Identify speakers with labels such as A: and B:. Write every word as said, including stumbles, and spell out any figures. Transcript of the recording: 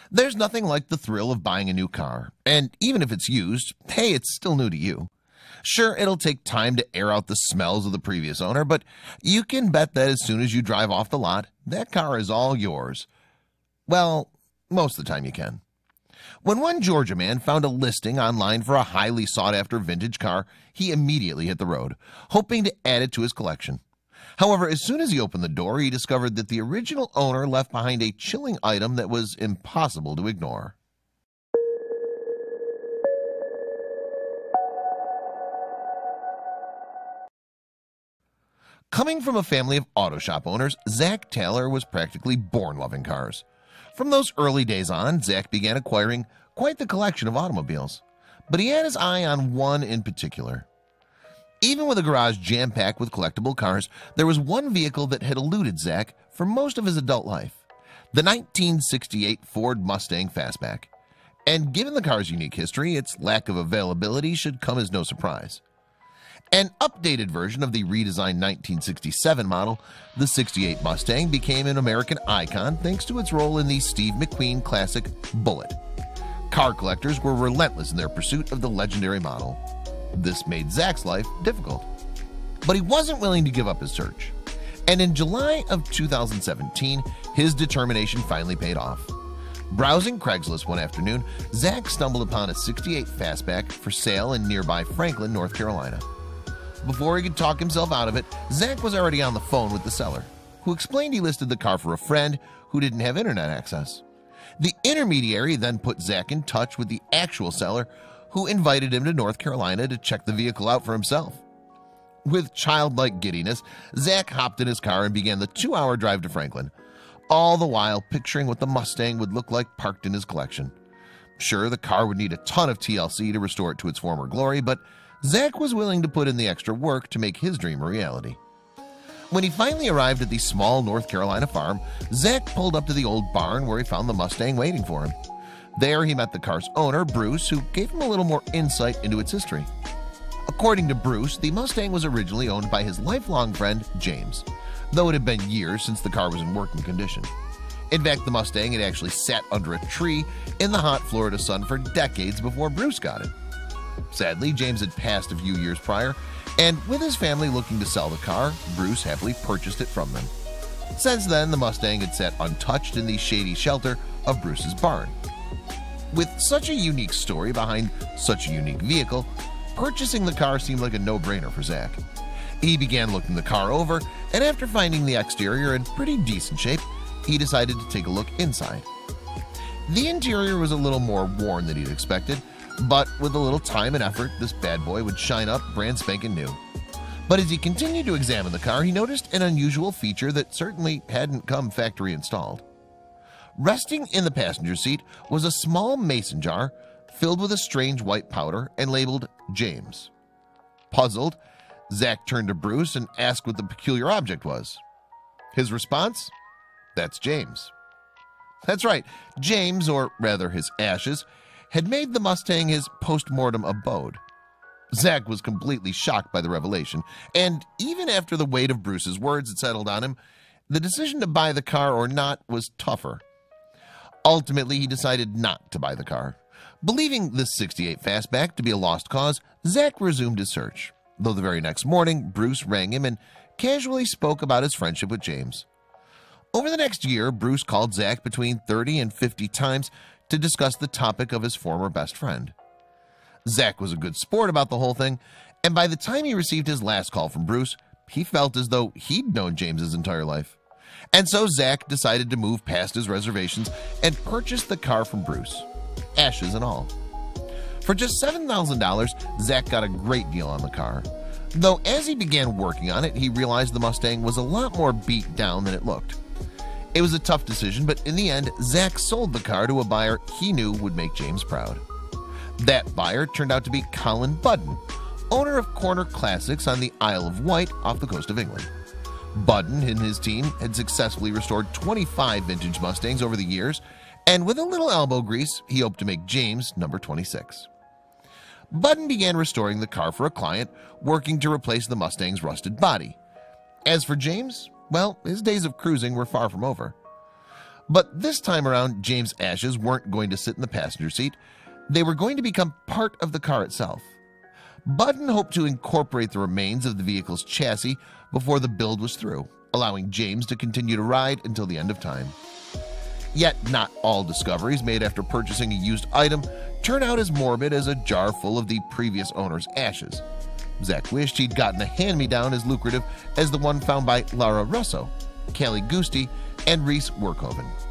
A: There's nothing like the thrill of buying a new car, and even if it's used, hey, it's still new to you. Sure, it'll take time to air out the smells of the previous owner, but you can bet that as soon as you drive off the lot, that car is all yours. Well, most of the time you can. When one Georgia man found a listing online for a highly sought-after vintage car, he immediately hit the road, hoping to add it to his collection. However, as soon as he opened the door, he discovered that the original owner left behind a chilling item that was impossible to ignore. Coming from a family of auto shop owners, Zach Taylor was practically born loving cars. From those early days on, Zach began acquiring quite the collection of automobiles, but he had his eye on one in particular. Even with a garage jam-packed with collectible cars, there was one vehicle that had eluded Zach for most of his adult life, the nineteen sixty-eight Ford Mustang Fastback. And given the car's unique history, its lack of availability should come as no surprise. An updated version of the redesigned nineteen sixty-seven model, the sixty-eight Mustang became an American icon thanks to its role in the Steve McQueen classic Bullitt. Car collectors were relentless in their pursuit of the legendary model. This made Zach's life difficult, but he wasn't willing to give up his search. And in July of two thousand seventeen, his determination finally paid off. Browsing Craigslist one afternoon, Zach stumbled upon a sixty-eight Fastback for sale in nearby Franklin, North Carolina. Before he could talk himself out of it, Zach was already on the phone with the seller, who explained he listed the car for a friend who didn't have internet access. The intermediary then put Zach in touch with the actual seller, who invited him to North Carolina to check the vehicle out for himself. With childlike giddiness, Zach hopped in his car and began the two-hour drive to Franklin, all the while picturing what the Mustang would look like parked in his collection. Sure, the car would need a ton of T L C to restore it to its former glory, but Zach was willing to put in the extra work to make his dream a reality. When he finally arrived at the small North Carolina farm, Zach pulled up to the old barn where he found the Mustang waiting for him. There he met the car's owner, Bruce, who gave him a little more insight into its history. According to Bruce, the Mustang was originally owned by his lifelong friend, James, though it had been years since the car was in working condition. In fact, the Mustang had actually sat under a tree in the hot Florida sun for decades before Bruce got it. Sadly, James had passed a few years prior, and with his family looking to sell the car, Bruce happily purchased it from them. Since then, the Mustang had sat untouched in the shady shelter of Bruce's barn. With such a unique story behind such a unique vehicle, purchasing the car seemed like a no-brainer for Zach. He began looking the car over, and after finding the exterior in pretty decent shape, he decided to take a look inside. The interior was a little more worn than he'd expected, but with a little time and effort, this bad boy would shine up brand spanking new. But as he continued to examine the car, he noticed an unusual feature that certainly hadn't come factory installed. Resting in the passenger seat was a small mason jar filled with a strange white powder and labeled James. Puzzled, Zach turned to Bruce and asked what the peculiar object was. His response? That's James. That's right, James, or rather his ashes, had made the Mustang his post-mortem abode. Zach was completely shocked by the revelation, and even after the weight of Bruce's words had settled on him, the decision to buy the car or not was tougher. Ultimately, he decided not to buy the car. Believing this sixty-eight Fastback to be a lost cause, Zach resumed his search, though the very next morning, Bruce rang him and casually spoke about his friendship with James. Over the next year, Bruce called Zach between thirty and fifty times to discuss the topic of his former best friend. Zach was a good sport about the whole thing, and by the time he received his last call from Bruce, he felt as though he'd known James his entire life. And so Zach decided to move past his reservations and purchase the car from Bruce, ashes and all. For just seven thousand dollars, Zach got a great deal on the car, though as he began working on it, he realized the Mustang was a lot more beat down than it looked. It was a tough decision, but in the end, Zach sold the car to a buyer he knew would make James proud. That buyer turned out to be Colin Budden, owner of Corner Classics on the Isle of Wight off the coast of England. Budden and his team had successfully restored twenty-five vintage Mustangs over the years, and with a little elbow grease, he hoped to make James number twenty-six. Budden began restoring the car for a client, working to replace the Mustang's rusted body. As for James, well, his days of cruising were far from over. But this time around, James' ashes weren't going to sit in the passenger seat. They were going to become part of the car itself. Budden hoped to incorporate the remains of the vehicle's chassis before the build was through, allowing James to continue to ride until the end of time. Yet not all discoveries made after purchasing a used item turn out as morbid as a jar full of the previous owner's ashes. Zach wished he'd gotten a hand-me-down as lucrative as the one found by Lara Russo, Callie Gusti, and Reese Workhoven.